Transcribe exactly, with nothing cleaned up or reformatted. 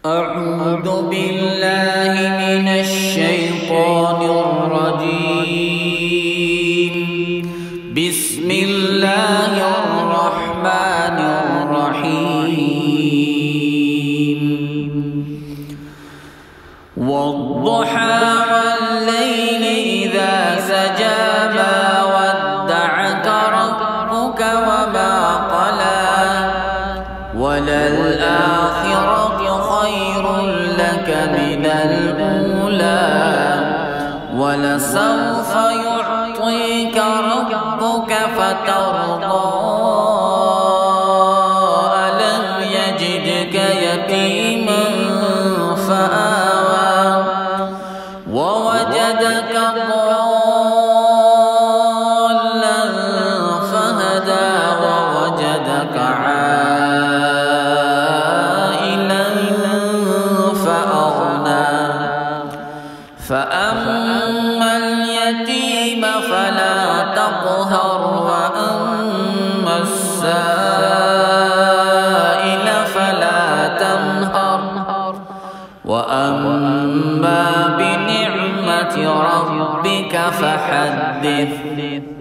أعوذ بالله من الشيطان الرجيم. بسم الله الرحمن الرحيم. والضحى والليل إذا سجى ما ودعك ربك وما قلى وللآخرة خير لك من الأولى ولسوف يعطيك ربك فترضى ألم يجدك يتيما فآوى ووجدك ضالا فهدى ووجدك عائلا فأغنى فأما اليتيم فلا تقهر وأما السائل فلا تنهر وأما بنعمة ربك فحدث.